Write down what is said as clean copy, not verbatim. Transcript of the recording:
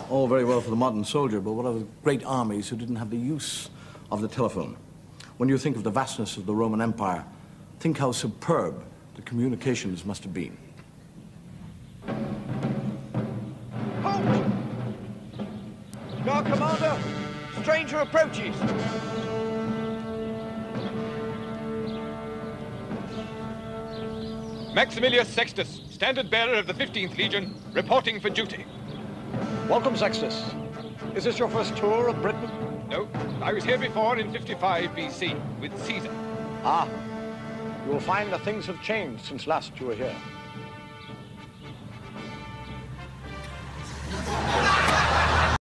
All very well for the modern soldier, but what of the great armies who didn't have the use of the telephone? When you think of the vastness of the Roman Empire, think how superb the communications must have been. Halt! Guard Commander, stranger approaches. Maximilius Sextus, standard bearer of the 15th Legion, reporting for duty. Welcome, Sextus. Is this your first tour of Britain? No, I was here before in 55 BC with Caesar. Ah, you will find that things have changed since last you were here.